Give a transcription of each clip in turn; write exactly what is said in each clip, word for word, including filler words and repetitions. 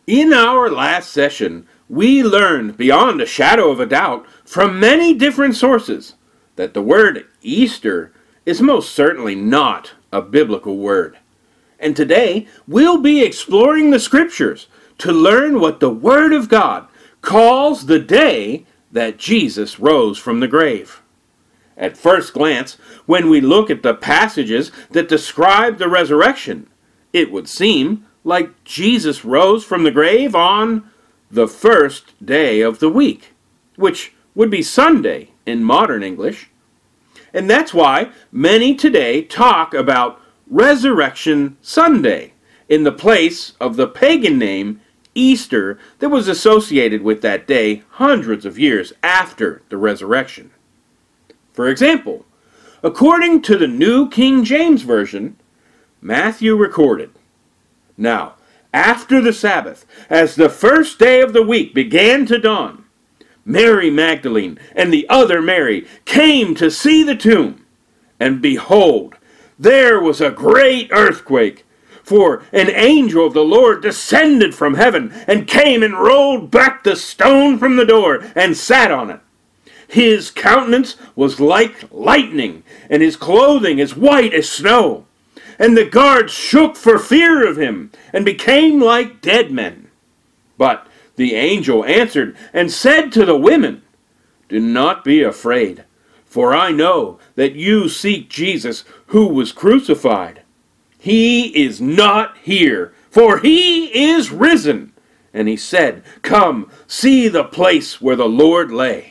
In our last session, we learned beyond a shadow of a doubt from many different sources that the word Easter is most certainly not a biblical word. And today, we'll be exploring the scriptures to learn what the Word of God calls the day that Jesus rose from the grave. At first glance, when we look at the passages that describe the resurrection, it would seem like Jesus rose from the grave on the first day of the week, which would be Sunday in modern English. And that's why many today talk about Resurrection Sunday in the place of the pagan name Easter that was associated with that day hundreds of years after the resurrection. For example, according to the New King James Version, Matthew recorded, "Now, after the Sabbath, as the first day of the week began to dawn, Mary Magdalene and the other Mary came to see the tomb, and behold, there was a great earthquake, for an angel of the Lord descended from heaven and came and rolled back the stone from the door and sat on it. His countenance was like lightning, and his clothing as white as snow. And the guards shook for fear of him, and became like dead men. But the angel answered and said to the women, 'Do not be afraid, for I know that you seek Jesus who was crucified. He is not here, for he is risen.' And he said, 'Come, see the place where the Lord lay.'"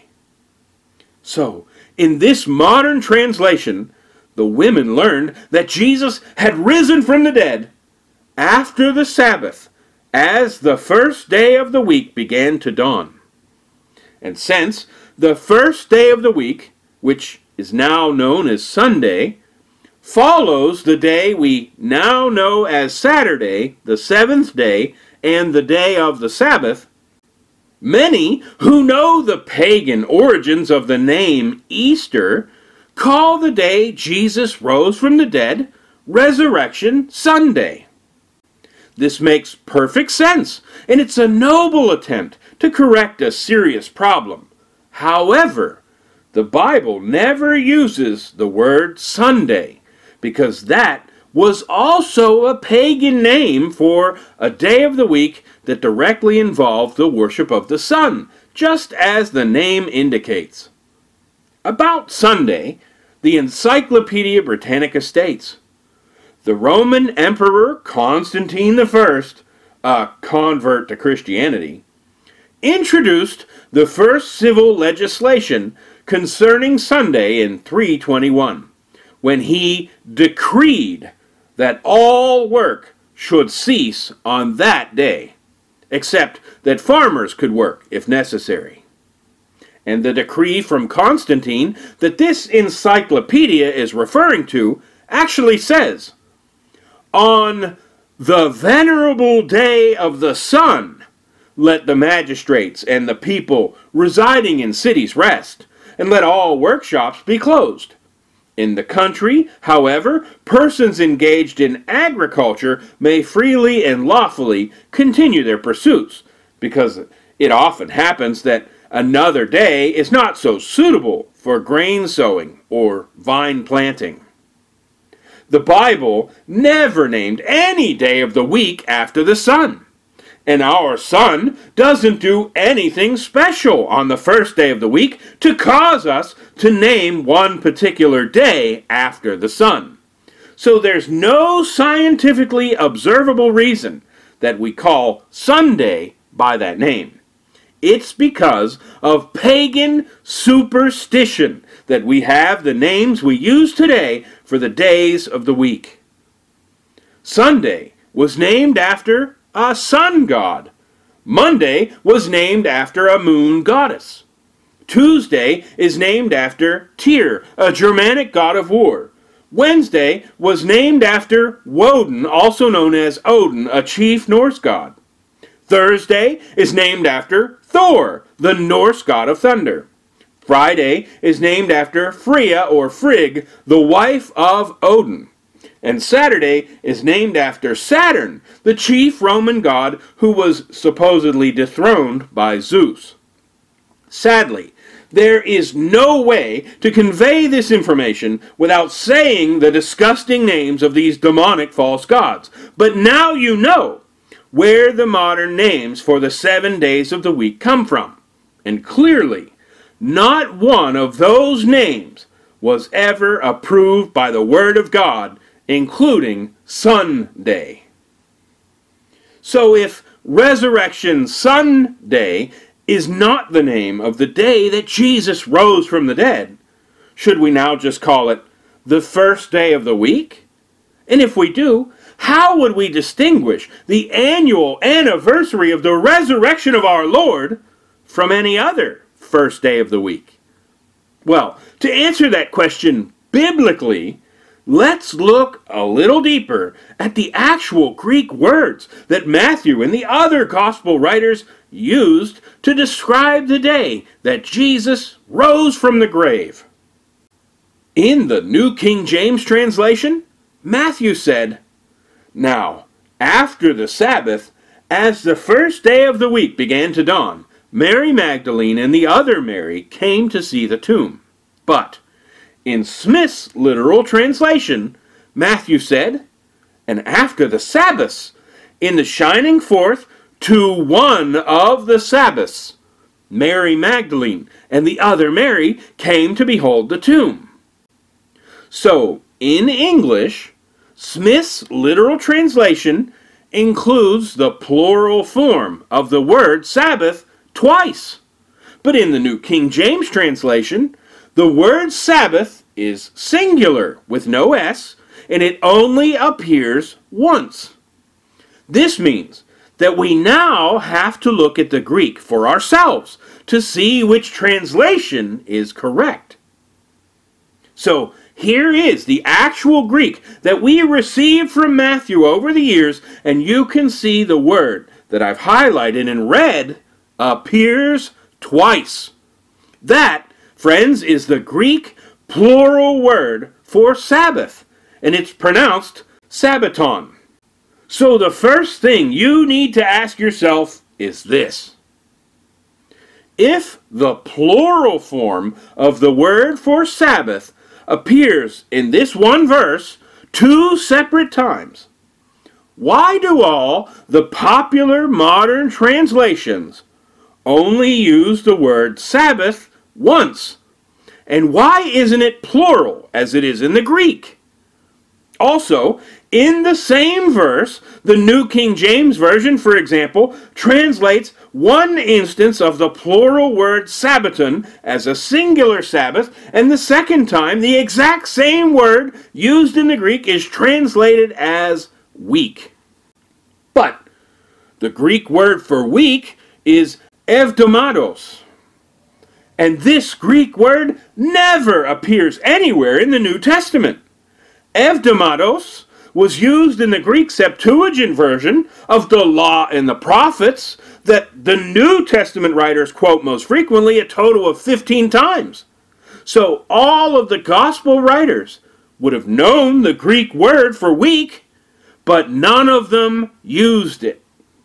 So, in this modern translation, the women learned that Jesus had risen from the dead after the Sabbath, as the first day of the week began to dawn. And since the first day of the week, which is now known as Sunday, follows the day we now know as Saturday, the seventh day, and the day of the Sabbath, many who know the pagan origins of the name Easter call the day Jesus rose from the dead Resurrection Sunday. This makes perfect sense, and it's a noble attempt to correct a serious problem. However, the Bible never uses the word Sunday, because that was also a pagan name for a day of the week that directly involved the worship of the sun, just as the name indicates. About Sunday, the Encyclopedia Britannica states, "The Roman Emperor Constantine the First, a convert to Christianity, introduced the first civil legislation concerning Sunday in three twenty-one, when he decreed that all work should cease on that day, except that farmers could work if necessary." And the decree from Constantine that this encyclopedia is referring to actually says, "On the venerable day of the sun, let the magistrates and the people residing in cities rest, and let all workshops be closed. In the country, however, persons engaged in agriculture may freely and lawfully continue their pursuits, because it often happens that another day is not so suitable for grain sowing or vine planting." The Bible never named any day of the week after the sun. And our sun doesn't do anything special on the first day of the week to cause us to name one particular day after the sun. So there's no scientifically observable reason that we call Sunday by that name. It's because of pagan superstition that we have the names we use today for the days of the week. Sunday was named after a sun god. Monday was named after a moon goddess. Tuesday is named after Tyr, a Germanic god of war. Wednesday was named after Woden, also known as Odin, a chief Norse god. Thursday is named after Thor, the Norse god of thunder. Friday is named after Freya or Frigg, the wife of Odin. And Saturday is named after Saturn, the chief Roman god who was supposedly dethroned by Zeus. Sadly, there is no way to convey this information without saying the disgusting names of these demonic false gods. But now you know where the modern names for the seven days of the week come from. And clearly, not one of those names was ever approved by the Word of God, including Sunday. So if Resurrection Sunday is not the name of the day that Jesus rose from the dead, should we now just call it the first day of the week? And if we do, how would we distinguish the annual anniversary of the resurrection of our Lord from any other first day of the week? Well, to answer that question biblically, let's look a little deeper at the actual Greek words that Matthew and the other gospel writers used to describe the day that Jesus rose from the grave. In the New King James translation, Matthew said, "Now, after the Sabbath, as the first day of the week began to dawn, Mary Magdalene and the other Mary came to see the tomb." But in Smith's literal translation, Matthew said, "And after the Sabbaths, in the shining forth to one of the Sabbaths, Mary Magdalene and the other Mary came to behold the tomb." So, in English, Smith's literal translation includes the plural form of the word Sabbath twice. But in the New King James translation, the word Sabbath is singular with no S, and it only appears once. This means that we now have to look at the Greek for ourselves to see which translation is correct. So here is the actual Greek that we received from Matthew over the years, and you can see the word that I've highlighted in red appears twice. That, friends, is the Greek plural word for Sabbath, and it's pronounced Sabbaton. So the first thing you need to ask yourself is this: if the plural form of the word for Sabbath appears in this one verse two separate times, why do all the popular modern translations only use the word Sabbath once? And why isn't it plural as it is in the Greek? Also, in the same verse, the New King James Version, for example, translates one instance of the plural word Sabbaton as a singular Sabbath, and the second time the exact same word used in the Greek is translated as week. But the Greek word for week is evdomados. And this Greek word never appears anywhere in the New Testament. Evdomados was used in the Greek Septuagint version of the Law and the Prophets that the New Testament writers quote most frequently, a total of fifteen times. So all of the gospel writers would have known the Greek word for week, but none of them used it.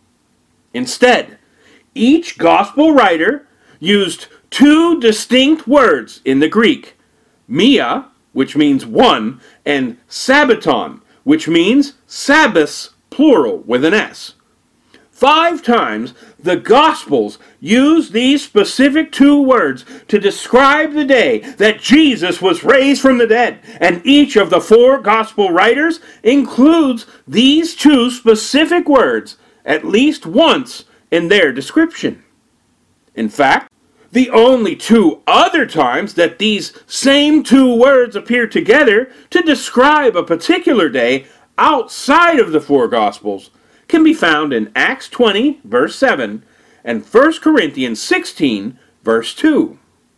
Instead, each gospel writer used two distinct words in the Greek: mia, which means one, and sabbaton, which means Sabbaths, plural, with an S. Five times the Gospels use these specific two words to describe the day that Jesus was raised from the dead, and each of the four Gospel writers includes these two specific words at least once in their description. In fact, the only two other times that these same two words appear together to describe a particular day outside of the four Gospels can be found in Acts twenty, verse seven, and First Corinthians sixteen, verse two.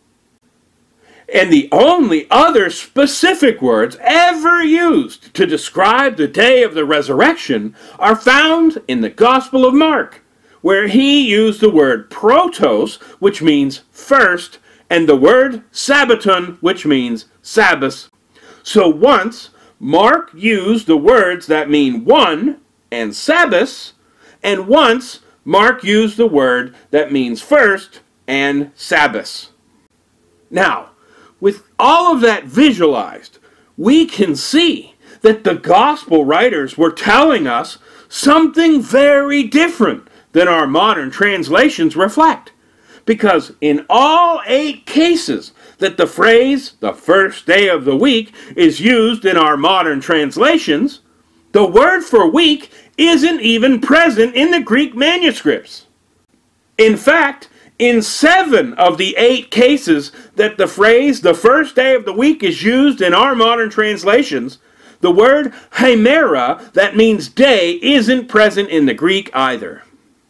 And the only other specific words ever used to describe the day of the resurrection are found in the Gospel of Mark, where he used the word protos, which means first, and the word sabbaton, which means Sabbath. So once, Mark used the words that mean one and Sabbath, and once Mark used the word that means first and Sabbath. Now, with all of that visualized, we can see that the gospel writers were telling us something very different than our modern translations reflect. Because in all eight cases that the phrase, the first day of the week, is used in our modern translations, the word for week isn't even present in the Greek manuscripts. In fact, in seven of the eight cases that the phrase, the first day of the week, is used in our modern translations, the word hemera, that means day, isn't present in the Greek either.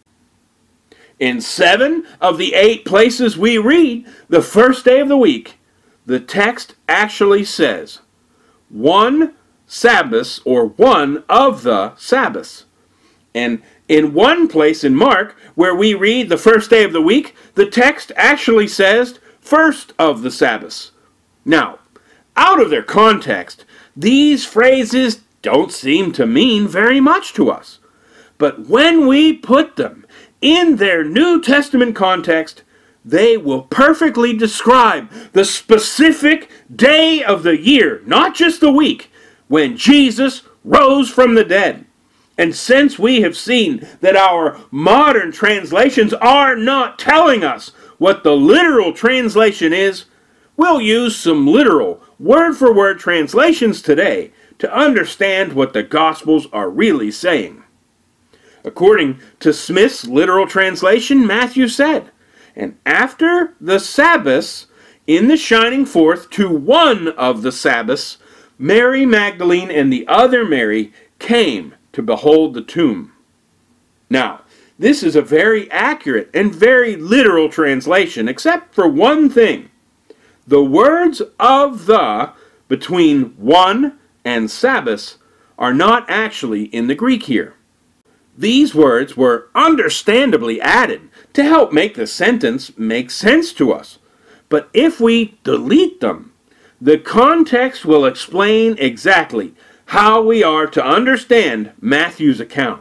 In seven of the eight places we read the first day of the week, the text actually says one Sabbath, or one of the Sabbaths. And in one place in Mark, where we read the first day of the week, the text actually says first of the Sabbaths. Now, out of their context, these phrases don't seem to mean very much to us. But when we put them in their New Testament context, they will perfectly describe the specific day of the year, not just the week, when Jesus rose from the dead. And since we have seen that our modern translations are not telling us what the literal translation is, we'll use some literal, word-for-word translations today to understand what the Gospels are really saying. According to Smith's literal translation, Matthew said, "And after the Sabbaths, in the shining forth to one of the Sabbaths, Mary Magdalene and the other Mary came to behold the tomb." Now, this is a very accurate and very literal translation, except for one thing. The words of the between one and Sabbath are not actually in the Greek here. These words were understandably added to help make the sentence make sense to us. But if we delete them, the context will explain exactly how we are to understand Matthew's account.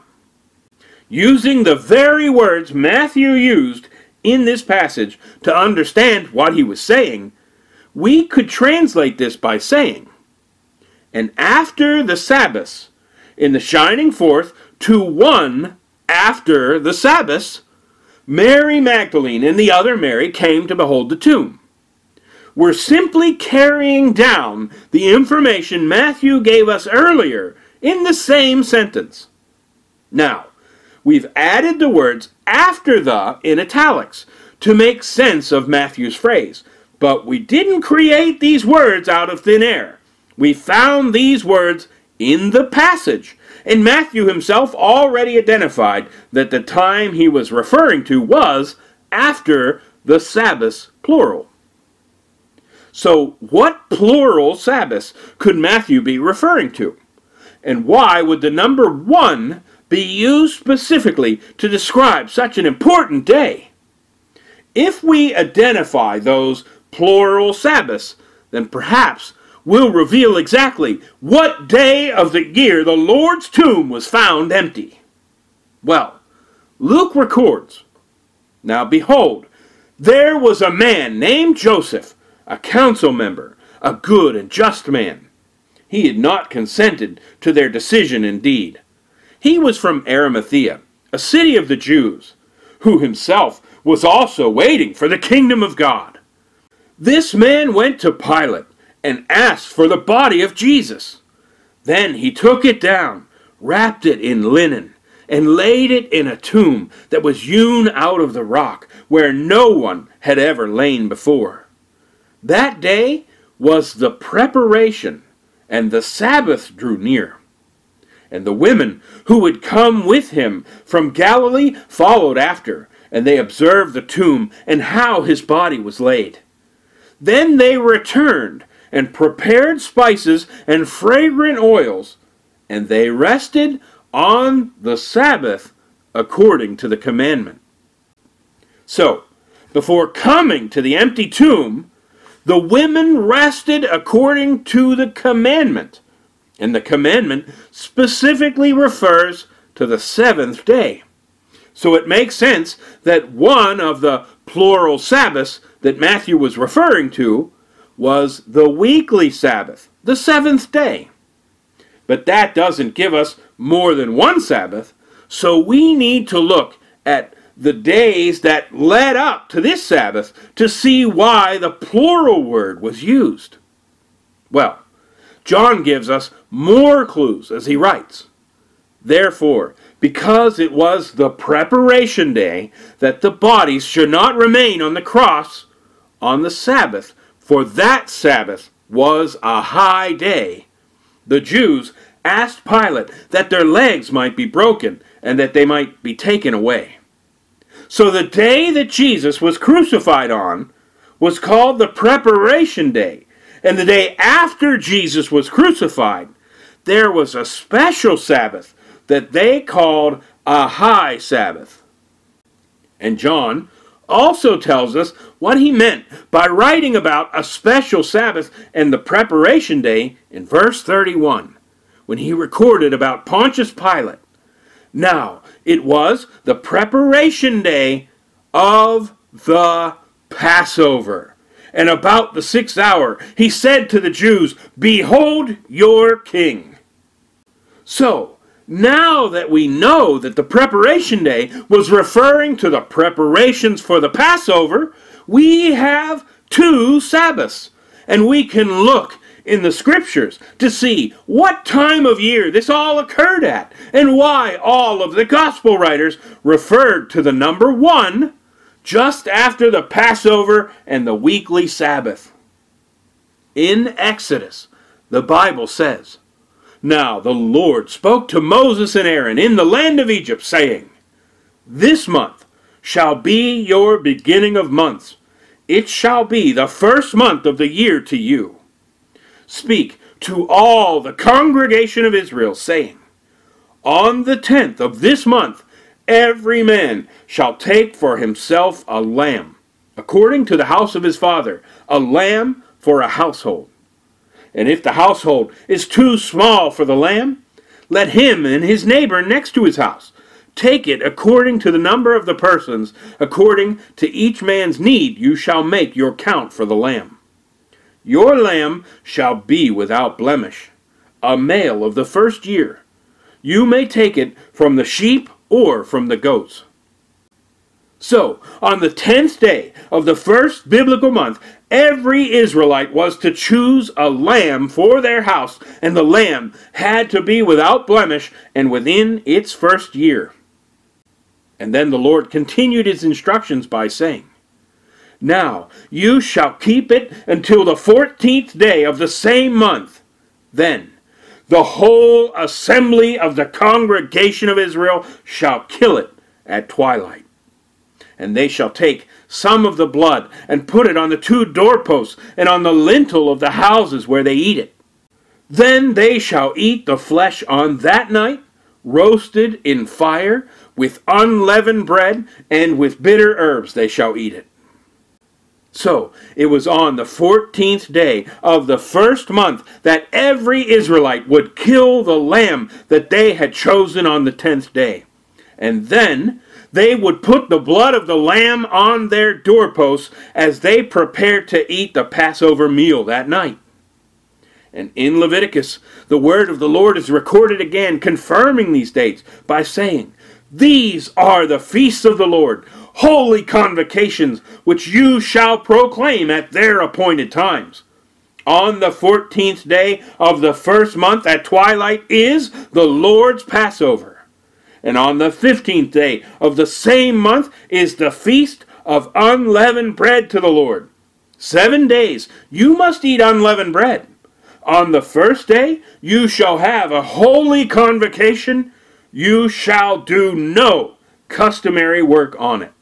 Using the very words Matthew used in this passage to understand what he was saying, we could translate this by saying, "And after the Sabbath, in the shining forth to one after the Sabbath, Mary Magdalene and the other Mary came to behold the tomb." We're simply carrying down the information Matthew gave us earlier in the same sentence. Now, we've added the words after the in italics to make sense of Matthew's phrase, but we didn't create these words out of thin air. We found these words in the passage, and Matthew himself already identified that the time he was referring to was after the Sabbath, plural. So what plural Sabbaths could Matthew be referring to? And why would the number one be used specifically to describe such an important day? If we identify those plural Sabbaths, then perhaps we'll reveal exactly what day of the year the Lord's tomb was found empty. Well, Luke records, "Now behold, there was a man named Joseph, a council member, a good and just man. He had not consented to their decision indeed. He was from Arimathea, a city of the Jews, who himself was also waiting for the kingdom of God. This man went to Pilate and asked for the body of Jesus. Then he took it down, wrapped it in linen, and laid it in a tomb that was hewn out of the rock, where no one had ever lain before. That day was the preparation, and the Sabbath drew near. And the women who had come with him from Galilee followed after, and they observed the tomb and how his body was laid. Then they returned and prepared spices and fragrant oils, and they rested on the Sabbath according to the commandment." So, before coming to the empty tomb, the women rested according to the commandment. And the commandment specifically refers to the seventh day. So it makes sense that one of the plural Sabbaths that Matthew was referring to was the weekly Sabbath, the seventh day. But that doesn't give us more than one Sabbath, so we need to look at the days that led up to this Sabbath to see why the plural word was used. Well, John gives us more clues as he writes. Therefore, because it was the preparation day, that the bodies should not remain on the cross on the Sabbath, for that Sabbath was a high day, the Jews asked Pilate that their legs might be broken and that they might be taken away. So the day that Jesus was crucified on was called the preparation day, and the day after Jesus was crucified, there was a special Sabbath that they called a high Sabbath. And John also tells us what he meant by writing about a special Sabbath and the preparation day in verse thirty-one, when he recorded about Pontius Pilate. Now, it was the preparation day of the Passover. And about the sixth hour, he said to the Jews, "Behold your king." So, now that we know that the preparation day was referring to the preparations for the Passover, we have two Sabbaths. And we can look in the scriptures to see what time of year this all occurred at and why all of the gospel writers referred to the number one just after the Passover and the weekly Sabbath. In Exodus, the Bible says, "Now the Lord spoke to Moses and Aaron in the land of Egypt, saying, This month shall be your beginning of months. It shall be the first month of the year to you. Speak to all the congregation of Israel, saying, On the tenth of this month every man shall take for himself a lamb, according to the house of his father, a lamb for a household. And if the household is too small for the lamb, let him and his neighbor next to his house take it according to the number of the persons, according to each man's need you shall make your count for the lamb. Your lamb shall be without blemish, a male of the first year. You may take it from the sheep or from the goats." So, on the tenth day of the first biblical month, every Israelite was to choose a lamb for their house, and the lamb had to be without blemish and within its first year. And then the Lord continued his instructions by saying, "Now you shall keep it until the fourteenth day of the same month. Then the whole assembly of the congregation of Israel shall kill it at twilight. And they shall take some of the blood and put it on the two doorposts and on the lintel of the houses where they eat it. Then they shall eat the flesh on that night, roasted in fire, with unleavened bread, and with bitter herbs they shall eat it." So, it was on the fourteenth day of the first month that every Israelite would kill the lamb that they had chosen on the tenth day. And then they would put the blood of the lamb on their doorposts as they prepared to eat the Passover meal that night. And in Leviticus, the word of the Lord is recorded again, confirming these dates by saying, "These are the feasts of the Lord, holy convocations, which you shall proclaim at their appointed times. On the fourteenth day of the first month at twilight is the Lord's Passover. And on the fifteenth day of the same month is the feast of unleavened bread to the Lord. Seven days you must eat unleavened bread. On the first day you shall have a holy convocation. You shall do no customary work on it."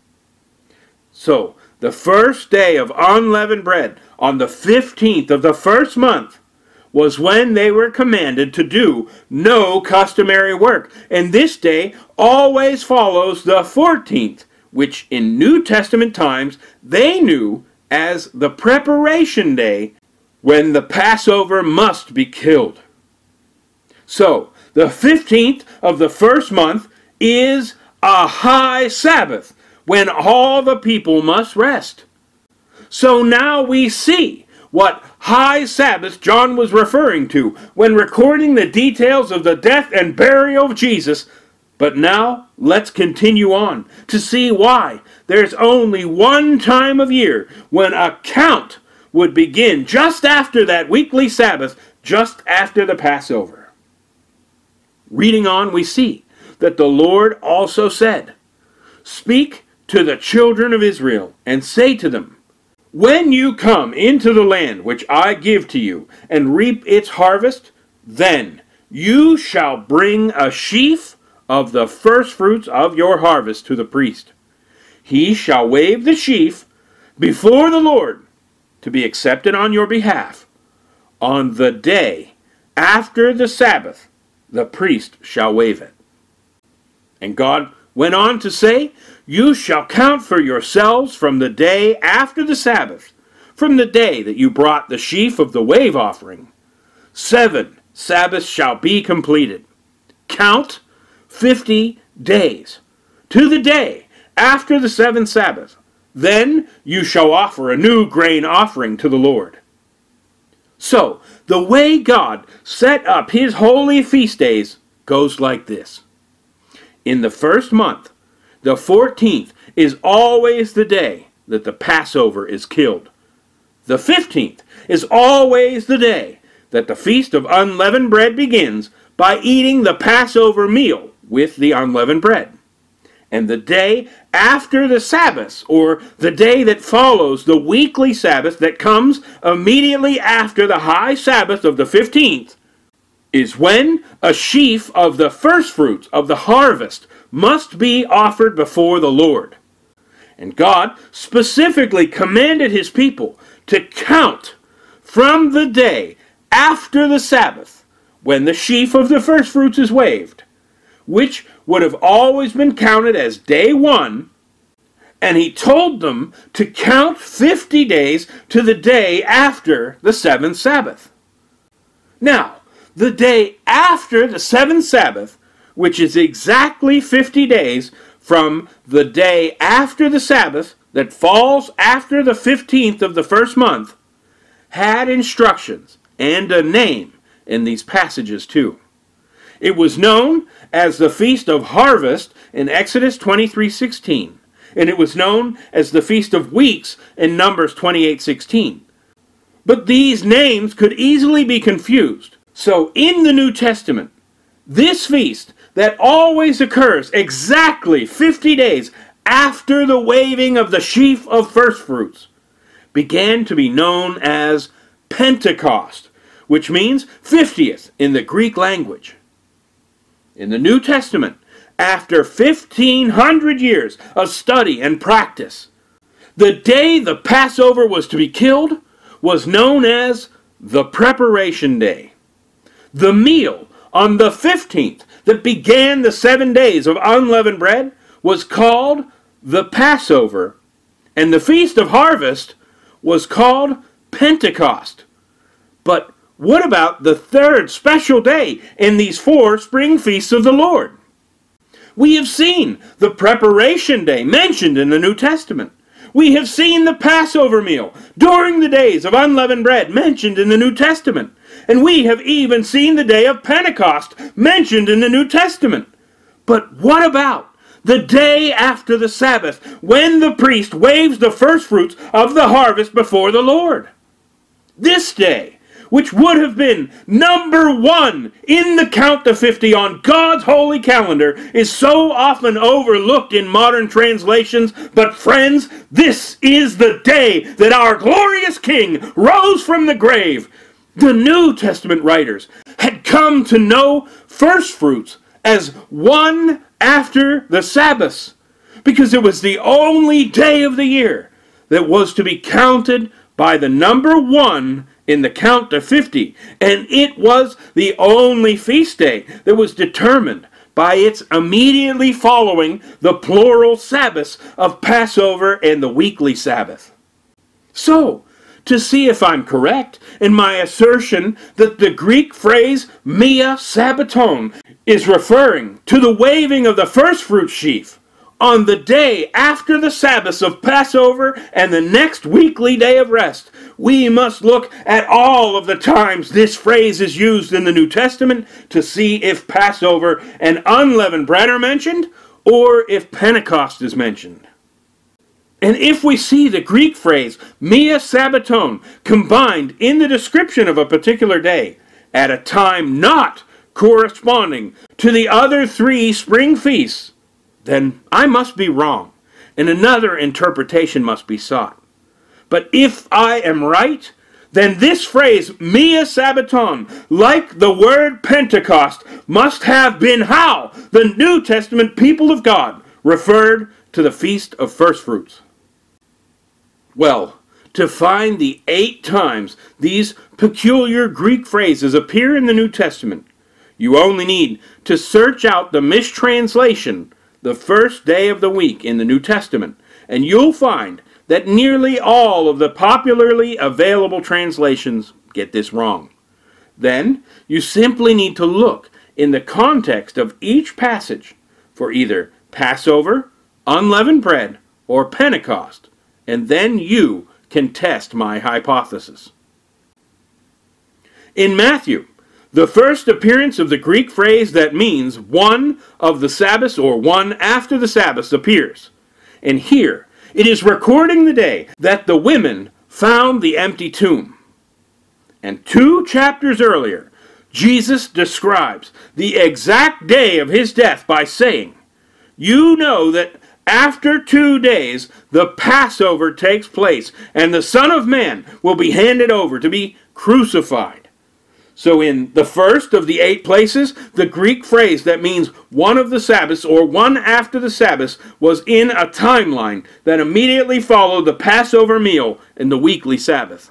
So, the first day of unleavened bread, on the fifteenth of the first month, was when they were commanded to do no customary work. And this day always follows the fourteenth, which in New Testament times they knew as the preparation day, when the Passover must be killed. So, the fifteenth of the first month is a high Sabbath, when all the people must rest. So now we see what high Sabbath John was referring to when recording the details of the death and burial of Jesus. But now, let's continue on to see why there's only one time of year when a count would begin just after that weekly Sabbath, just after the Passover. Reading on, we see that the Lord also said, "Speak to the children of Israel, and say to them, when you come into the land which I give to you, and reap its harvest, then you shall bring a sheaf of the firstfruits of your harvest to the priest. He shall wave the sheaf before the Lord to be accepted on your behalf. On the day after the Sabbath, the priest shall wave it." And God went on to say, "You shall count for yourselves from the day after the Sabbath, from the day that you brought the sheaf of the wave offering. Seven Sabbaths shall be completed. Count fifty days to the day after the seventh Sabbath. Then you shall offer a new grain offering to the Lord." So, the way God set up his holy feast days goes like this. In the first month, the fourteenth is always the day that the Passover is killed. The fifteenth is always the day that the Feast of Unleavened Bread begins by eating the Passover meal with the unleavened bread. And the day after the Sabbath, or the day that follows the weekly Sabbath that comes immediately after the high Sabbath of the fifteenth, is when a sheaf of the firstfruits of the harvest must be offered before the Lord. And God specifically commanded his people to count from the day after the Sabbath, when the sheaf of the firstfruits is waved, which would have always been counted as day one, and he told them to count fifty days to the day after the seventh Sabbath. Now, the day after the seventh Sabbath, which is exactly fifty days from the day after the Sabbath that falls after the fifteenth of the first month, had instructions and a name in these passages too. It was known as the Feast of Harvest in Exodus twenty-three sixteen, and it was known as the Feast of Weeks in Numbers twenty-eight sixteen. But these names could easily be confused. So in the New Testament, this feast that always occurs exactly fifty days after the waving of the sheaf of firstfruits began to be known as Pentecost, which means fiftieth in the Greek language. In the New Testament, after fifteen hundred years of study and practice, the day the Passover was to be killed was known as the Preparation Day. The meal on the fifteenth that began the seven days of unleavened bread was called the Passover, and the Feast of Harvest was called Pentecost. But what about the third special day in these four spring feasts of the Lord? We have seen the Preparation Day mentioned in the New Testament. We have seen the Passover meal during the days of unleavened bread mentioned in the New Testament. And we have even seen the day of Pentecost mentioned in the New Testament. But what about the day after the Sabbath, when the priest waves the firstfruits of the harvest before the Lord? This day, which would have been number one in the count to fifty on God's holy calendar, is so often overlooked in modern translations. But friends, this is the day that our glorious King rose from the grave. The New Testament writers had come to know firstfruits as one after the Sabbaths, because it was the only day of the year that was to be counted by the number one in the count to fifty, and it was the only feast day that was determined by its immediately following the plural Sabbaths of Passover and the weekly Sabbath. So, to see if I'm correct in my assertion that the Greek phrase Mia Sabbaton is referring to the waving of the first fruit sheaf on the day after the Sabbath of Passover and the next weekly day of rest. We must look at all of the times this phrase is used in the New Testament to see if Passover and unleavened bread are mentioned or if Pentecost is mentioned. And if we see the Greek phrase Mia Sabbaton combined in the description of a particular day at a time not corresponding to the other three spring feasts, then I must be wrong, and another interpretation must be sought. But if I am right, then this phrase, Mia Sabbaton, like the word Pentecost, must have been how the New Testament people of God referred to the Feast of First Fruits. Well, to find the eight times these peculiar Greek phrases appear in the New Testament, you only need to search out the mistranslation, the first day of the week in the New Testament, and you'll find that nearly all of the popularly available translations get this wrong. Then, you simply need to look in the context of each passage for either Passover, unleavened bread, or Pentecost, and then you can test my hypothesis. In Matthew, the first appearance of the Greek phrase that means one of the Sabbaths or one after the Sabbath appears. And here, it is recording the day that the women found the empty tomb. And two chapters earlier, Jesus describes the exact day of his death by saying, "You know that after two days the Passover takes place, and the Son of Man will be handed over to be crucified." So in the first of the eight places, the Greek phrase that means one of the Sabbaths or one after the Sabbath was in a timeline that immediately followed the Passover meal and the weekly Sabbath.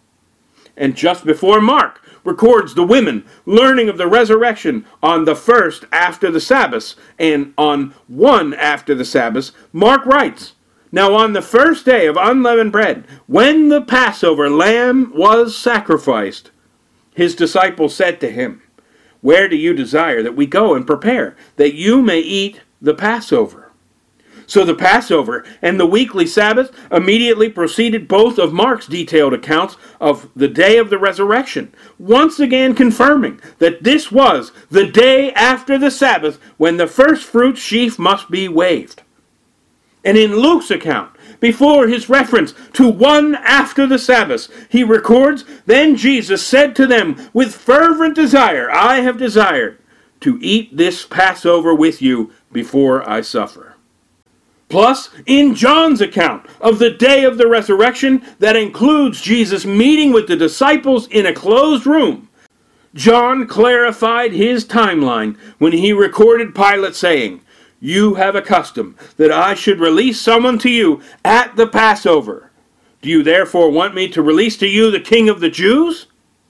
And just before Mark records the women learning of the resurrection on the first after the Sabbath and on one after the Sabbath, Mark writes, "Now on the first day of unleavened bread, when the Passover lamb was sacrificed, his disciples said to him, 'Where do you desire that we go and prepare, that you may eat the Passover?'" So the Passover and the weekly Sabbath immediately preceded both of Mark's detailed accounts of the day of the resurrection, once again confirming that this was the day after the Sabbath when the first fruit sheaf must be waved. And in Luke's account, before his reference to one after the Sabbath, he records, "Then Jesus said to them, 'With fervent desire I have desired to eat this Passover with you before I suffer.'" Plus, in John's account of the day of the resurrection that includes Jesus meeting with the disciples in a closed room, John clarified his timeline when he recorded Pilate saying, "You have a custom that I should release someone to you at the Passover. Do you therefore want me to release to you the King of the Jews?"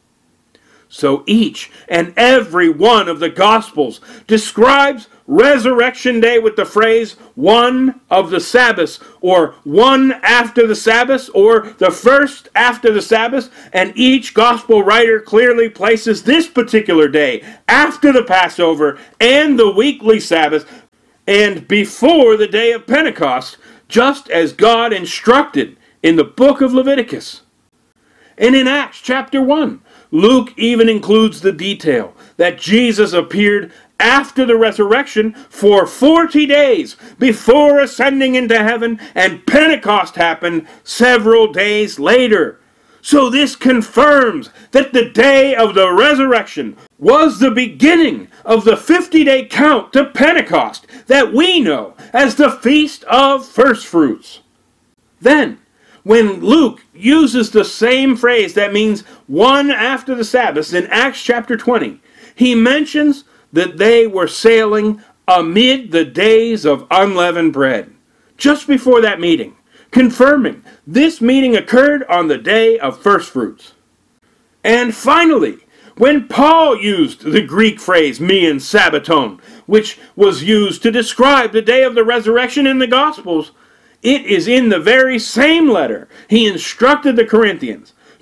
So each and every one of the Gospels describes Resurrection Day with the phrase one of the Sabbaths, or one after the Sabbath, or the first after the Sabbath, and each Gospel writer clearly places this particular day after the Passover and the weekly Sabbath and before the day of Pentecost, just as God instructed in the book of Leviticus. And in Acts chapter one, Luke even includes the detail that Jesus appeared after the resurrection for forty days before ascending into heaven, and Pentecost happened several days later. So this confirms that the day of the resurrection was the beginning of the fifty-day count to Pentecost that we know as the Feast of First Fruits. Then, when Luke uses the same phrase that means one after the Sabbath in Acts chapter twenty, he mentions that they were sailing amid the days of unleavened bread, just before that meeting, confirming this meeting occurred on the day of first fruits. And finally, when Paul used the Greek phrase Mian Sabbaton, which was used to describe the day of the resurrection in the Gospels, it is in the very same letter he instructed the Corinthians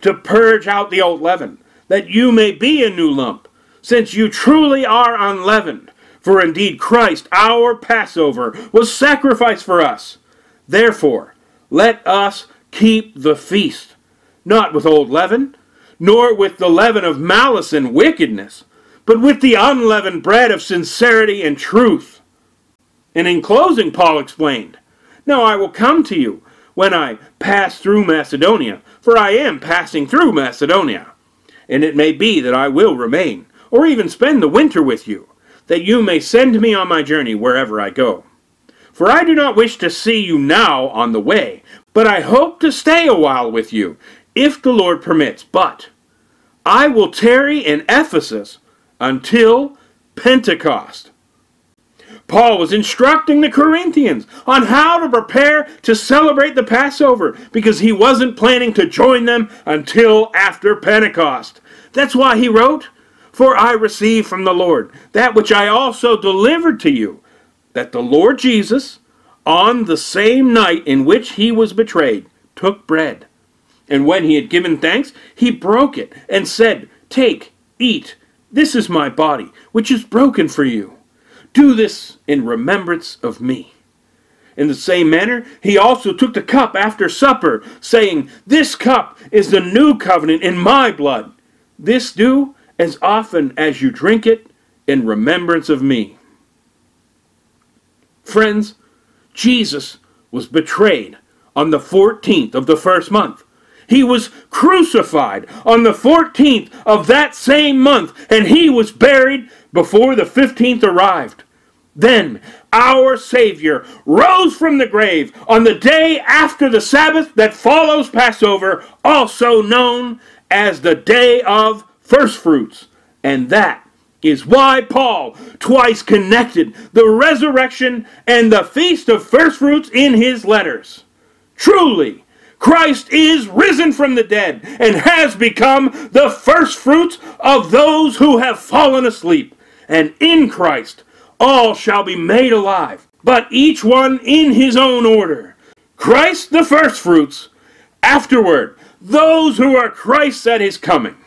to purge out the old leaven, that you may be a new lump, since you truly are unleavened. For indeed Christ, our Passover, was sacrificed for us. Therefore, let us keep the feast, not with old leaven, nor with the leaven of malice and wickedness, but with the unleavened bread of sincerity and truth. And in closing, Paul explained, Now I will come to you when I pass through Macedonia, for I am passing through Macedonia. And it may be that I will remain, or even spend the winter with you, that you may send me on my journey wherever I go. For I do not wish to see you now on the way, but I hope to stay a while with you, if the Lord permits. But I will tarry in Ephesus until Pentecost. Paul was instructing the Corinthians on how to prepare to celebrate the Passover, because he wasn't planning to join them until after Pentecost. That's why he wrote, For I received from the Lord that which I also delivered to you, that the Lord Jesus, on the same night in which he was betrayed, took bread. And when he had given thanks, he broke it and said, Take, eat, this is my body, which is broken for you. Do this in remembrance of me. In the same manner, he also took the cup after supper, saying, This cup is the new covenant in my blood. This do as often as you drink it in remembrance of me. Friends, Jesus was betrayed on the fourteenth of the first month. He was crucified on the fourteenth of that same month, and he was buried before the fifteenth arrived. Then our Savior rose from the grave on the day after the Sabbath that follows Passover, also known as the day of first fruits. And that is why Paul twice connected the resurrection and the feast of first fruits in his letters. Truly, Christ is risen from the dead and has become the first fruits of those who have fallen asleep. And in Christ all shall be made alive, but each one in his own order. Christ the first fruits, afterward those who are Christ's at his coming.